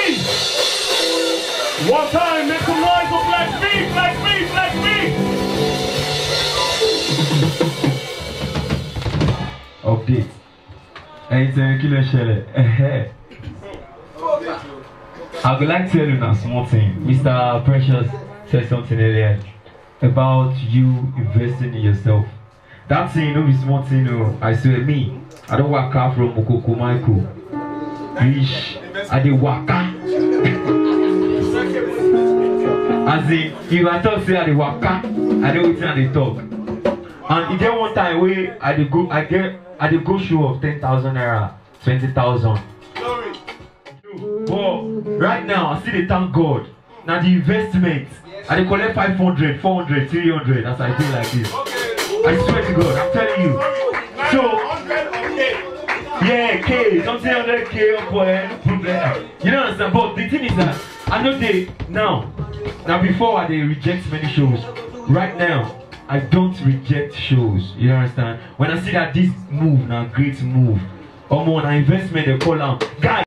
One time, make some noise for Black Me, Black Me, Black Me. Update. Anything killer shell. I would like to tell you now small thing. Mr. Precious said something earlier about you investing in yourself. That thing, no be small thing, no. I swear me, I don't walk out from Mokoko Michael. Rich, I dey waka. As in, if I talk say I dey waka, I dey wait and they talk. And if there one time where I dey go show of 10,000 naira, 20,000. But right now, I see they thank God. Now the investment, I dey collect 500, 400, 300 as I do like this. I swear to God, I'm telling you. So, yeah, K, something 100K up for you know understand? But the thing is that I know they now before they reject many shows. Right now, I don't reject shows. You understand? When I see that this move now great move, or more investment they call out, guys.